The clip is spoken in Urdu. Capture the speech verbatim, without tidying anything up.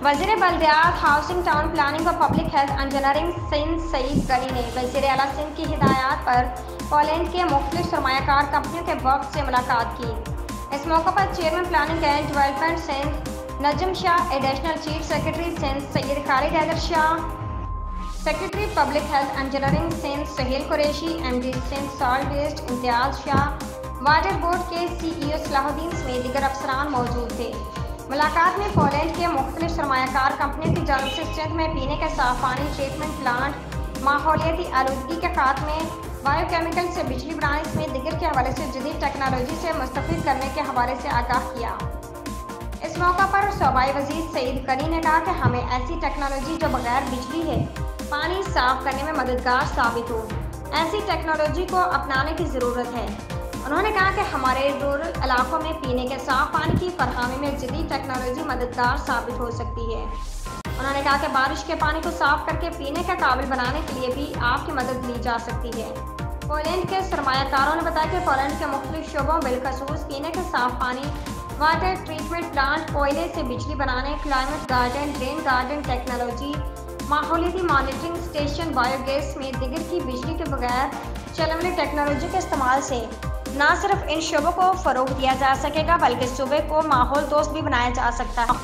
وزیر بلدیات، ہاؤسنگ، ٹاؤن پلاننگ اور public health engineering Sindh Saeed Ghani نے وزیر اعلیٰ سندھ کی ہدایات پر پولینڈ کے مختلف سرمایہ کار کمپنیوں کے وفد سے ملاقات کی۔ اس موقع پر chairman planning and development Sindh Najam Shah, additional chief secretary Sindh Syed Khalid Haider Shah, secretary public health engineering Sindh Sohail Qureshi, M D Sindh solid waste Imtiaz Shah, water board کے سی ای او صلاح الدین سمیت دیگر افسران موجود تھے۔ ملاقات میں پولینڈ کے مختلف سرمایہ کار کمپنیوں کی جانب سے سندھ میں پینے کے صاف پانی ٹریٹمنٹ پلانٹ، ماحولیاتی آلودگی کے خاتمے، بایو کیمیکل سے بجلی بنانے سمیت دیگر کے حوالے سے جدید ٹیکنالوجی سے مستفید کرنے کے حوالے سے آگاہ کیا۔ اس موقع پر صوبائی وزیر سعید غنی نے کہا کہ ہمیں ایسی ٹیکنالوجی جو بغیر بجلی ہے پانی صاف کرنے میں مددگار ثابت ہو، ایسی ٹیکنالوجی کو اپنانے کی ضرورت ہے۔ انہوں نے کہا کہ ہمارے رورل علاقوں میں پینے کے صاف پانی کی فراہمی میں جدید ٹیکنالوجی مددگار ثابت ہو سکتی ہے۔ انہوں نے کہا کہ بارش کے پانی کو صاف کر کے پینے کے قابل بنانے کے لیے بھی آپ کی مدد لی جا سکتی ہے۔ پولینڈ کے سرمایہ کاروں نے بتایا کہ پولینڈ کے مختلف شعبوں بالخصوص پینے کے صاف پانی، واٹر ٹریٹمنٹ پلانٹ، کوئلے سے بجلی بنانے، climate garden, rain garden technology, ماحولیاتی مانیٹرنگ اسٹیشن، بایو گیس سمیت دیگر کی بجلی کے بغیر چلنے والی ٹیکنالوجی کے استعمال سے نہ صرف ان شعبوں کو فروغ دیا جا سکے گا بلکہ صوبے کو ماحول دوست بھی بنایا جا سکتا ہے۔